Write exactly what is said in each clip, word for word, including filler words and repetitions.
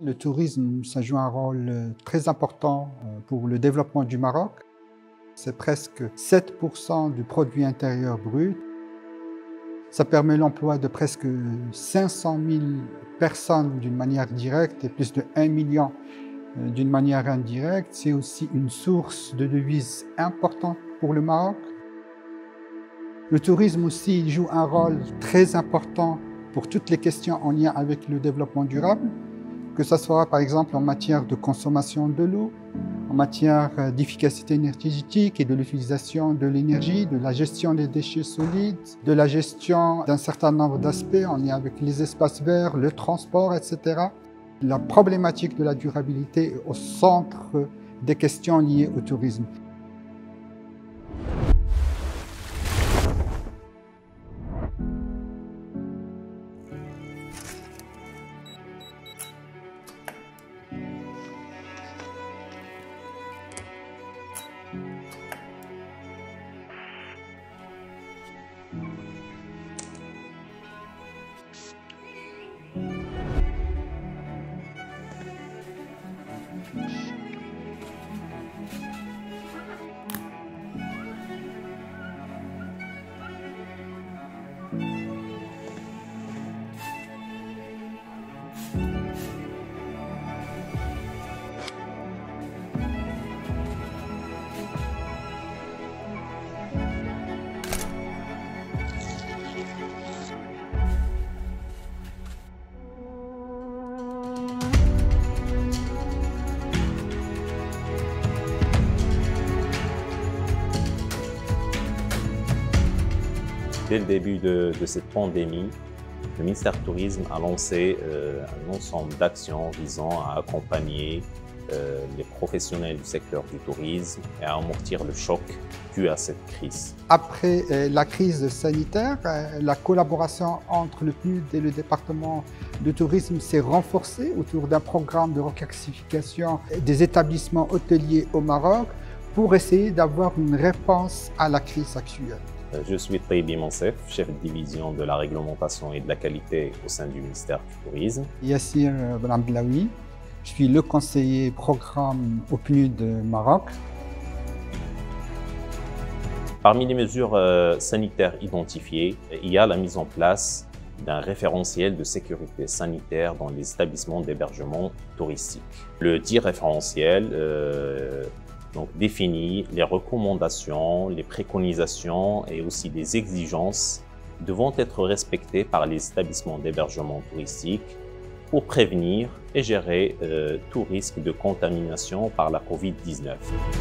Le tourisme, ça joue un rôle très important pour le développement du Maroc. C'est presque sept pour cent du produit intérieur brut. Ça permet l'emploi de presque cinq cent mille personnes d'une manière directe et plus de un million d'une manière indirecte. C'est aussi une source de devises importante pour le Maroc. Le tourisme aussi il joue un rôle très important pour toutes les questions en lien avec le développement durable, que ce soit par exemple en matière de consommation de l'eau, en matière d'efficacité énergétique et de l'utilisation de l'énergie, de la gestion des déchets solides, de la gestion d'un certain nombre d'aspects en lien avec les espaces verts, le transport, et cetera. La problématique de la durabilité est au centre des questions liées au tourisme. Dès le début de, de cette pandémie, le ministère du Tourisme a lancé euh, un ensemble d'actions visant à accompagner euh, les professionnels du secteur du tourisme et à amortir le choc dû à cette crise. Après euh, la crise sanitaire, euh, la collaboration entre le P N U D et le département de tourisme s'est renforcée autour d'un programme de reclassification des établissements hôteliers au Maroc pour essayer d'avoir une réponse à la crise actuelle. Je suis Taibi Monsef, chef de division de la réglementation et de la qualité au sein du ministère du Tourisme. Yassir Blamlaoui, je suis le conseiller programme au P N U D Maroc. Parmi les mesures euh, sanitaires identifiées, il y a la mise en place d'un référentiel de sécurité sanitaire dans les établissements d'hébergement touristique. Le dit référentiel euh, Donc, définit les recommandations, les préconisations et aussi les exigences devant être respectées par les établissements d'hébergement touristique pour prévenir et gérer euh, tout risque de contamination par la Covid dix-neuf.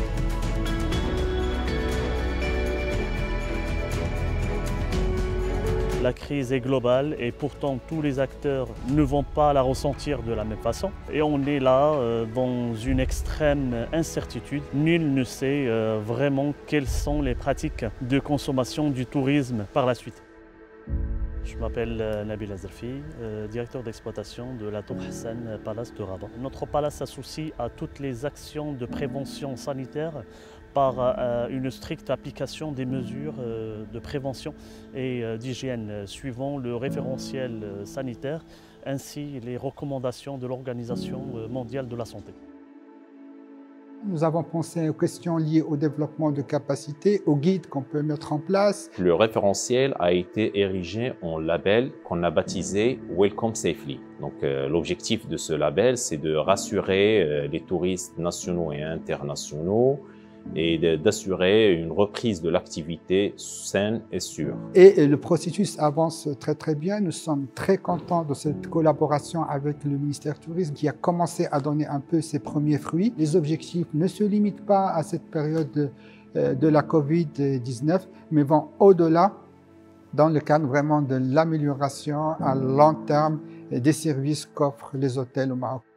La crise est globale et pourtant tous les acteurs ne vont pas la ressentir de la même façon. Et on est là euh, dans une extrême incertitude. Nul ne sait euh, vraiment quelles sont les pratiques de consommation du tourisme par la suite. Je m'appelle euh, Nabil Azerfi, euh, directeur d'exploitation de la Tour Hassan Palace de Rabat. Notre palace s'associe à toutes les actions de prévention sanitaire par euh, une stricte application des mesures euh, de prévention et euh, d'hygiène suivant le référentiel euh, sanitaire ainsi les recommandations de l'Organisation mondiale de la santé. Nous avons pensé aux questions liées au développement de capacités, aux guides qu'on peut mettre en place. Le référentiel a été érigé en label qu'on a baptisé Welcome Safely. Donc, euh, l'objectif de ce label, c'est de rassurer euh, les touristes nationaux et internationaux et d'assurer une reprise de l'activité saine et sûre. Et le processus avance très très bien. Nous sommes très contents de cette collaboration avec le ministère du Tourisme qui a commencé à donner un peu ses premiers fruits. Les objectifs ne se limitent pas à cette période de, de la Covid dix-neuf, mais vont au-delà dans le cadre vraiment de l'amélioration à long terme des services qu'offrent les hôtels au Maroc.